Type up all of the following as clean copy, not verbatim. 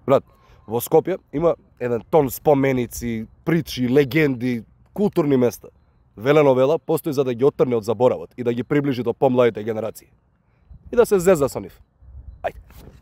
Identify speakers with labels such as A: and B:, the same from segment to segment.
A: Брат, во Скопје има еден тон споменици, причи, легенди, културни места. Веленовела постои за да ги оттрне од заборавот и да ги приближи до помладите генерации. И да се зеза со нив. Ајде.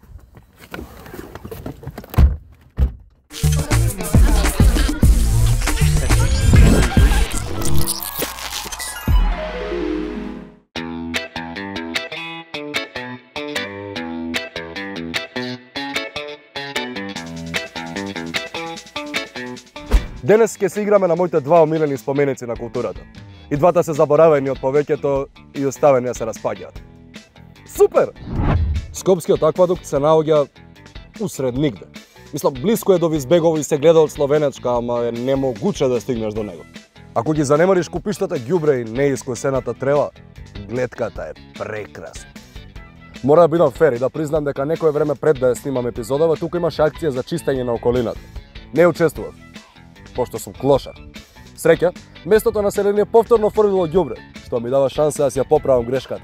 A: Денес ќе се играме на моите два омилени споменици на културата. И двата се заборавени од повеќето и оставени да се распаѓаат. Супер! Скопскиот аквадукт се наоѓа усред нигде. Мислам, блиско е до Визбегово и се гледа од Словенечка, ама е немогуче да стигнеш до него. Ако ги занемариш купиштата ѓубре и неискосената трева, гледката е прекрасна. Мора да бидам фер и да признам дека некое време пред да ја снимам епизодава, тука имаше акција за чистење на околината. Не учествував, пошто сум клошар. Среќа, местото население повторно фрлило ѓубре, што ми дава шанса да си ја поправам грешката.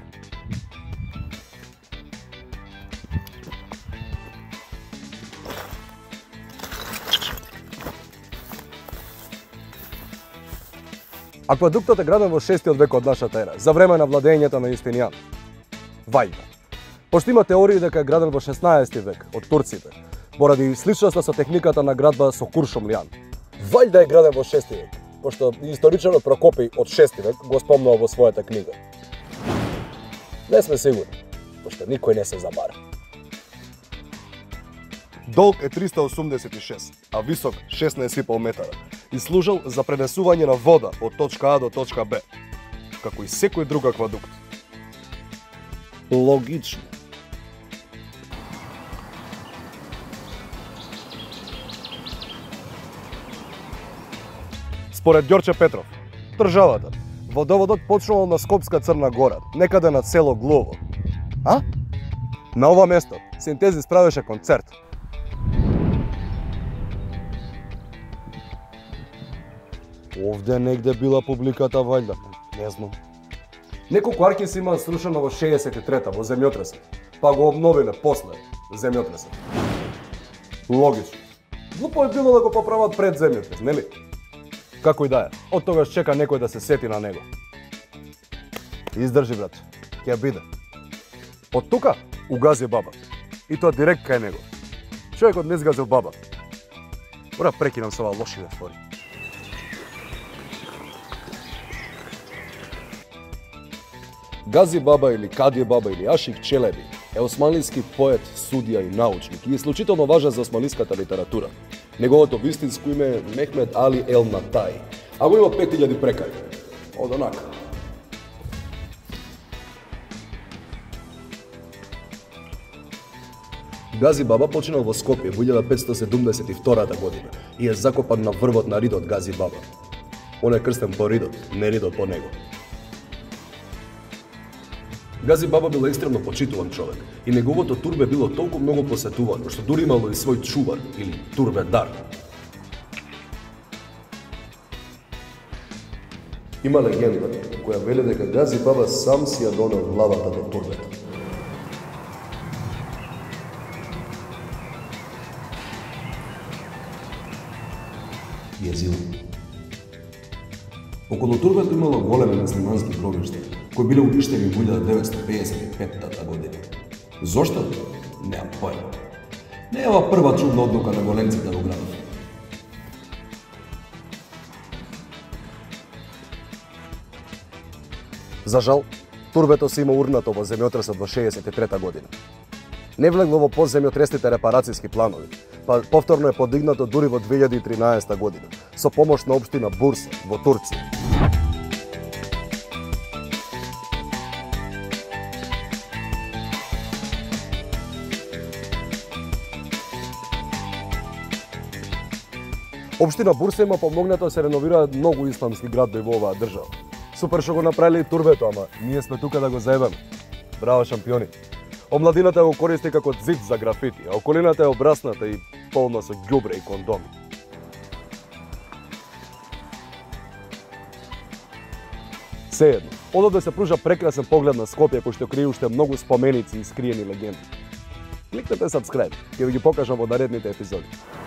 A: Аквадуктот е граден во 6 век од нашата ера, за време на владењето на Јустинијан. Вајда. Пошто има теории дека е граден во 16 век од турците, поради сличноста со техниката на градба со куршумлијан. Вајда е граден во 6 век, пошто историчарот Прокопиј од 6 век го спомнува во својата книга. Не сме сигурни, пошто никој не се забара. Долг е 386, а висок 16,5 метара и служел за пренесување на вода од точка А до точка Б, како и секој друг аквадукт. Логично. Според Ѓорче Петров, државата, водоводот почнувал на Скопска Црна Гора, некаде на село Глово. А? На ова место Синтези справеше концерт. Овде негде била публиката, вајда, не знам. Неколку арки се има срушено во 63-та во земјотресот, па го обновиле после земјотресот. Логично. Глупо е било да го поправат пред земјотрес, нели? Како и да е, од тогаш чека некој да се сети на него. Издржи, брат, ќе биде. Од тука угази баба. И тоа директ кај него. Човекот не згазил баба. Мора прекинам со ова лоши створи. Гази баба или Кади баба или Ашик Челеби е османлиски поет, судија и научник и е исклучително важен за османлиската литература. Неговото вистинско име е Мехмед Али Ел Натай, а го има 5000 прекари. Од онака. Гази баба починал во Скопје во 1572 година и е закопан на врвот на ридот Гази баба. Он е крстен по ридот, не ридот по него. Гази баба бил екстремно почитуван човек и неговото турбе било толку многу посетувано што дури имало и свој чувар или турбедар. Има легенда која вели дека Гази баба сам си ја донел главата до турбета. Језил. Околу турбето имало големи муслимански гробишта, кои биле уништени во 1955 година. Зошто? Немам појма. Не е ова прва чудна одлука на големците во градот. За жал, турбето се има урнато во земјотресот во 63 година. Не влегло во подземјотресните репарацијски планови, па повторно е подигнато дури во 2013 година, со помош на општина Бурса во Турција. Општина Бурса има помогнато да се реновираат многу исламски градби во оваа држава. Супер што го направиле и турбето, ама ние сме тука да го заебаме. Браво, шампиони! Омладината го користи како зид за графити, а околината е обрасната и полна со ѓубре и кондоми. Сеедно, одовде се пружа прекрасен поглед на Скопје кој што крие уште многу споменици и скриени легенди. Kliknite subscribe, ki vi ги покажам во наредните епизоди.